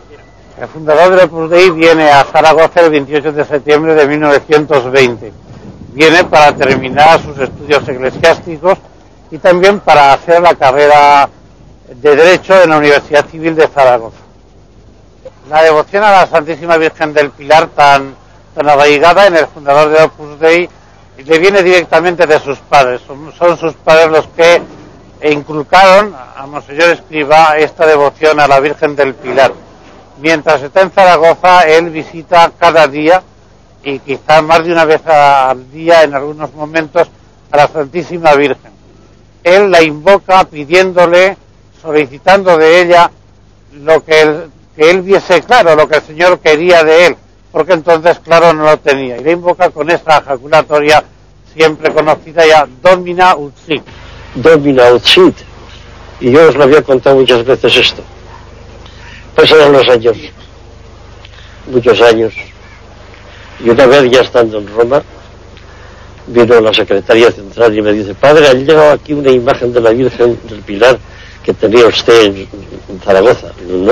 El fundador del Opus Dei viene a Zaragoza el 28 de septiembre de 1920. Viene para terminar sus estudios eclesiásticos y también para hacer la carrera de Derecho en la Universidad Civil de Zaragoza. La devoción a la Santísima Virgen del Pilar, tan arraigada en el fundador del Opus Dei, le viene directamente de sus padres. Son sus padres los que inculcaron a Monseñor Escrivá esta devoción a la Virgen del Pilar. Mientras está en Zaragoza, él visita cada día, y quizá más de una vez al día en algunos momentos, a la Santísima Virgen. Él la invoca pidiéndole, solicitando de ella lo que él viese claro, lo que el Señor quería de él, porque entonces claro no lo tenía. Y la invoca con esta ejaculatoria siempre conocida ya, Domina ut sit. Domina ut sit. Y yo os lo había contado muchas veces esto. Pasaron los años, muchos años, y una vez ya estando en Roma, vino la Secretaría Central y me dice: padre, ha llegado aquí una imagen de la Virgen del Pilar que tenía usted en Zaragoza.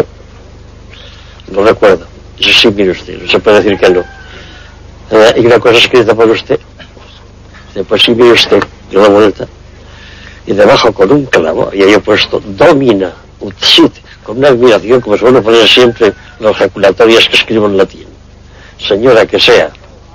No recuerdo. Eso sí, mire usted, no se puede decir que no. Y una cosa escrita por usted. Dice: pues sí, mire usted, dio la vuelta, y debajo con un clavo, y ahí he puesto Domina ut sit, con una admiración, como suelo poner siempre las ejaculatorias que escribo en latín. Señora que sea.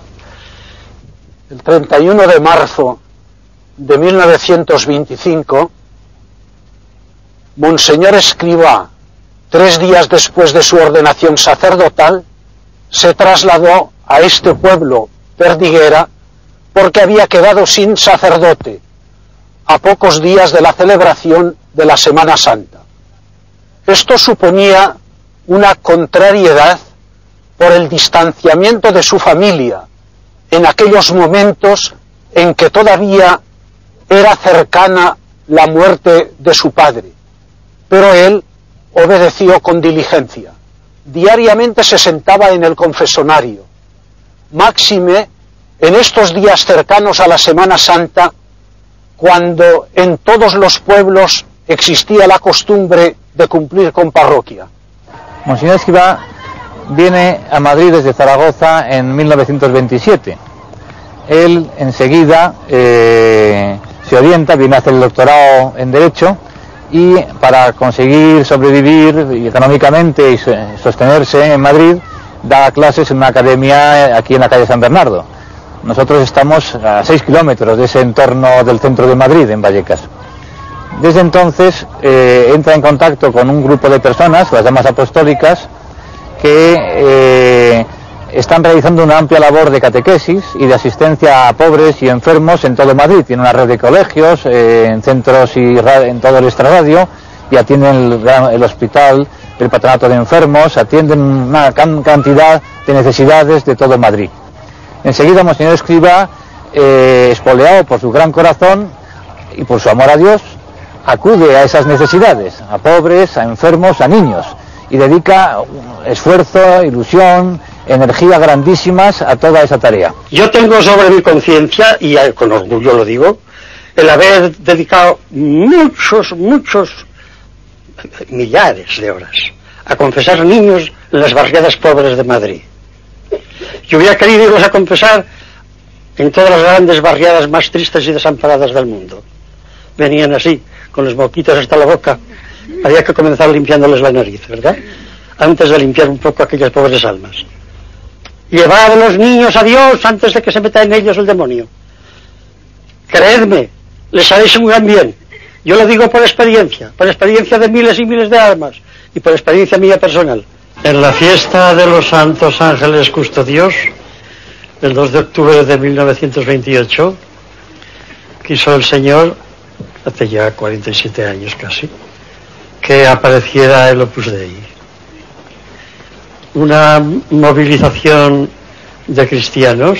El 31 de marzo de 1925, Monseñor Escrivá, 3 días después de su ordenación sacerdotal, se trasladó a este pueblo, Perdiguera, porque había quedado sin sacerdote, a pocos días de la celebración de la Semana Santa. Esto suponía una contrariedad por el distanciamiento de su familia en aquellos momentos en que todavía era cercana la muerte de su padre. Pero él obedeció con diligencia. Diariamente se sentaba en el confesonario. Máxime en estos días cercanos a la Semana Santa, cuando en todos los pueblos existía la costumbre de cumplir con parroquia. Monseñor Escrivá viene a Madrid desde Zaragoza en 1927. Él enseguida se orienta, viene a hacer el doctorado en Derecho, y para conseguir sobrevivir económicamente y sostenerse en Madrid, da clases en una academia aquí en la calle San Bernardo. Nosotros estamos a 6 kilómetros de ese entorno del centro de Madrid, en Vallecas. Desde entonces entra en contacto con un grupo de personas, las damas apostólicas, que están realizando una amplia labor de catequesis y de asistencia a pobres y enfermos en todo Madrid. Tiene una red de colegios, en centros y en todo el extrarradio, y atienden el hospital, el patronato de enfermos, atienden una cantidad de necesidades de todo Madrid. Enseguida Monseñor Escrivá, espoleado por su gran corazón y por su amor a Dios, acude a esas necesidades, a pobres, a enfermos, a niños, y dedica esfuerzo, ilusión, energía grandísimas a toda esa tarea. Yo tengo sobre mi conciencia, y con orgullo lo digo, el haber dedicado muchos millares de horas a confesar niños en las barriadas pobres de Madrid. Yo hubiera querido irlos a confesar en todas las grandes barriadas más tristes y desamparadas del mundo. Venían así, con los moquitos hasta la boca. Había que comenzar limpiándoles la nariz, ¿verdad? Antes de limpiar un poco aquellas pobres almas. Llevad a los niños a Dios antes de que se meta en ellos el demonio. Creedme, les haréis un gran bien. Yo lo digo por experiencia de miles y miles de almas, y por experiencia mía personal. En la fiesta de los Santos Ángeles Custodios, el 2 de octubre de 1928, quiso el Señor, hace ya 47 años casi, que apareciera el Opus Dei. Una movilización de cristianos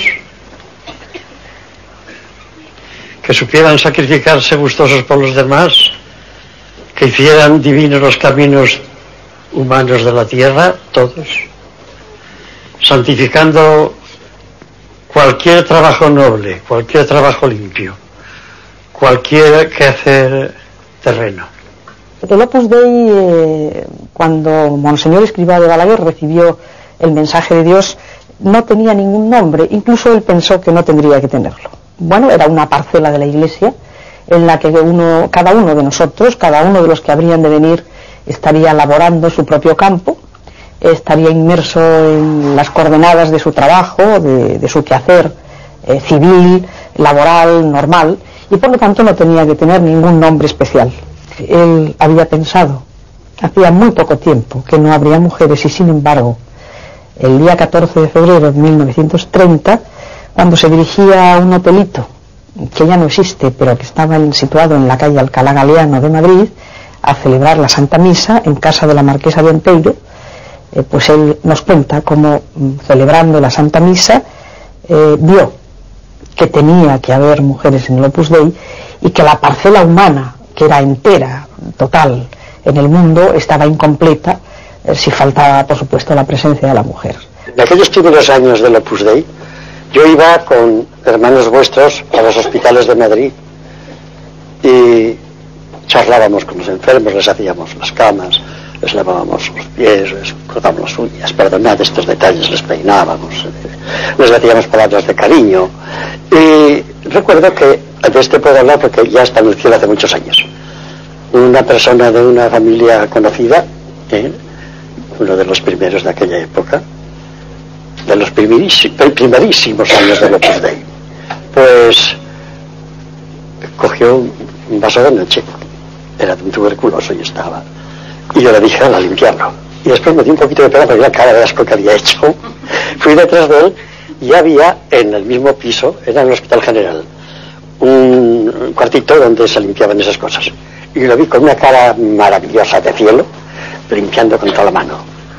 que supieran sacrificarse gustosos por los demás, que hicieran divinos los caminos humanos de la tierra, todos, santificando cualquier trabajo noble, cualquier trabajo limpio, cualquier quehacer terreno. El Opus Dei, cuando Monseñor Escrivá de Balaguer recibió el mensaje de Dios, no tenía ningún nombre, incluso él pensó que no tendría que tenerlo. Bueno, era una parcela de la Iglesia en la que cada uno de nosotros, cada uno de los que habrían de venir, estaría laborando su propio campo, estaría inmerso en las coordenadas de su trabajo, de su quehacer civil, laboral, normal, y por lo tanto no tenía que tener ningún nombre especial. Él había pensado, hacía muy poco tiempo, que no habría mujeres, y sin embargo, el día 14 de febrero de 1930, cuando se dirigía a un hotelito, que ya no existe, pero que estaba situado en la calle Alcalá Galeano de Madrid, a celebrar la Santa Misa en casa de la Marquesa de Anteiro, pues él nos cuenta cómo, celebrando la Santa Misa, vio que tenía que haber mujeres en el Opus Dei y que la parcela humana, que era entera, total, en el mundo, estaba incompleta si faltaba, por supuesto, la presencia de la mujer. En aquellos primeros años del Opus Dei, yo iba con hermanos vuestros a los hospitales de Madrid y charlábamos con los enfermos, les hacíamos las camas, les lavábamos los pies, les cortábamos las uñas, perdonad estos detalles, les peinábamos, les decíamos palabras de cariño. Y recuerdo que, de este puedo hablar porque ya está en el cielo hace muchos años, una persona de una familia conocida, uno de los primeros de aquella época, de los primerísimos años del Opus Dei, pues cogió un vaso de leche, era de un tuberculoso y estaba, y yo le dije a limpiarlo, y después me di un poquito de pena porque la cara de asco que había hecho. Fui detrás de él y había en el mismo piso, era en el Hospital General, un cuartito donde se limpiaban esas cosas, y lo vi con una cara maravillosa de cielo, limpiando con toda la mano.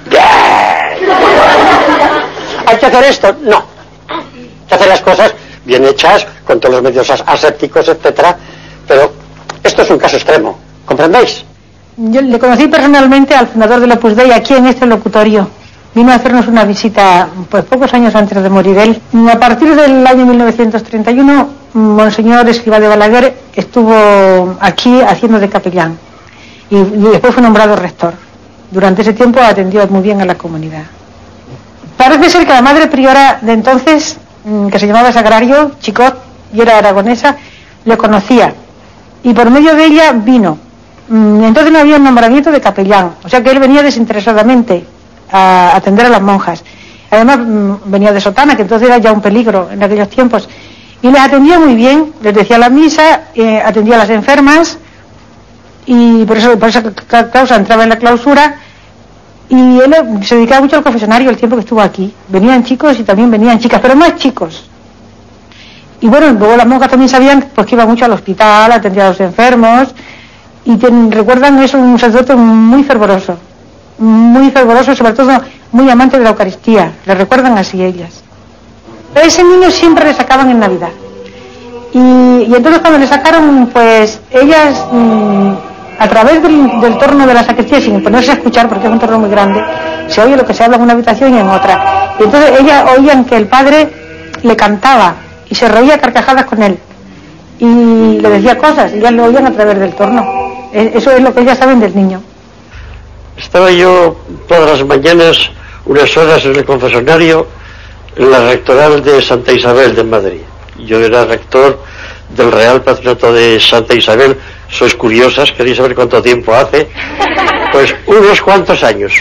¿Hay que hacer esto? No. Hay que hacer las cosas bien hechas, con todos los medios asépticos, etcétera, pero esto es un caso extremo, ¿comprendéis? Yo le conocí personalmente al fundador del Opus Dei aquí en este locutorio. Vino a hacernos una visita, pues pocos años antes de morir él. A partir del año 1931, Monseñor Escrivá de Balaguer estuvo aquí haciendo de capellán y después fue nombrado rector. Durante ese tiempo atendió muy bien a la comunidad. Parece ser que la madre priora de entonces, que se llamaba Sagrario, Chicot, y era aragonesa, le conocía, y por medio de ella vino. Entonces no había un nombramiento de capellán, o sea que él venía desinteresadamente a atender a las monjas. Además venía de sotana, que entonces era ya un peligro en aquellos tiempos, y les atendía muy bien, les decía la misa, atendía a las enfermas, y por esa causa entraba en la clausura. Y él se dedicaba mucho al confesionario el tiempo que estuvo aquí. Venían chicos y también venían chicas, pero más chicos. Y bueno, luego las monjas también sabían pues que iba mucho al hospital, atendía a los enfermos, y recuerdan eso, un sacerdote muy fervoroso, sobre todo muy amante de la Eucaristía. Le recuerdan así ellas. Pero ese niño siempre le sacaban en Navidad. Y entonces cuando le sacaron, pues ellas, a través del torno de la sacristía, sin ponerse a escuchar porque es un torno muy grande, se oye lo que se habla en una habitación y en otra, y entonces ellas oían que el padre le cantaba y se reía a carcajadas con él y le decía cosas, y ellas lo oían a través del torno. Eso es lo que ellas saben del niño. Estaba yo todas las mañanas unas horas en el confesionario en la rectoral de Santa Isabel de Madrid. Yo era rector del Real Patronato de Santa Isabel. Sois curiosas, queréis saber cuánto tiempo hace. Pues unos cuantos años.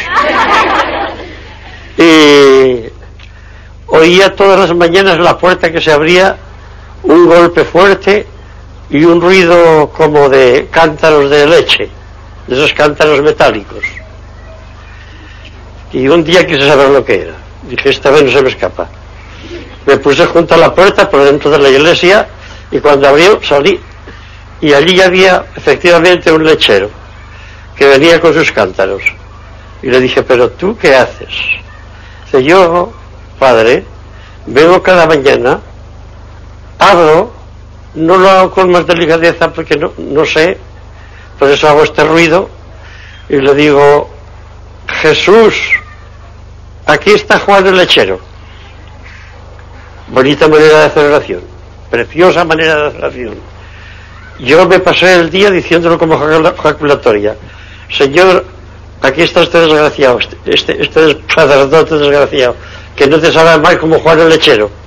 Y oía todas las mañanas la puerta que se abría, un golpe fuerte y un ruido como de cántaros de leche, de esos cántaros metálicos. Y un día quise saber lo que era. Dije, esta vez no se me escapa. Me puse junto a la puerta por dentro de la iglesia y cuando abrió salí. Y allí había efectivamente un lechero que venía con sus cántaros. Y le dije, ¿pero tú qué haces? Dice, yo, padre, vengo cada mañana, abro, no lo hago con más delicadeza porque no sé, por eso hago este ruido, y le digo, Jesús, aquí está Juan el lechero. Bonita manera de hacer oración, preciosa manera de hacer oración. Yo me pasé el día diciéndolo como jaculatoria: señor, aquí está este desgraciado, este sacerdote desgraciado, que no te sabe mal como Juan el Lechero.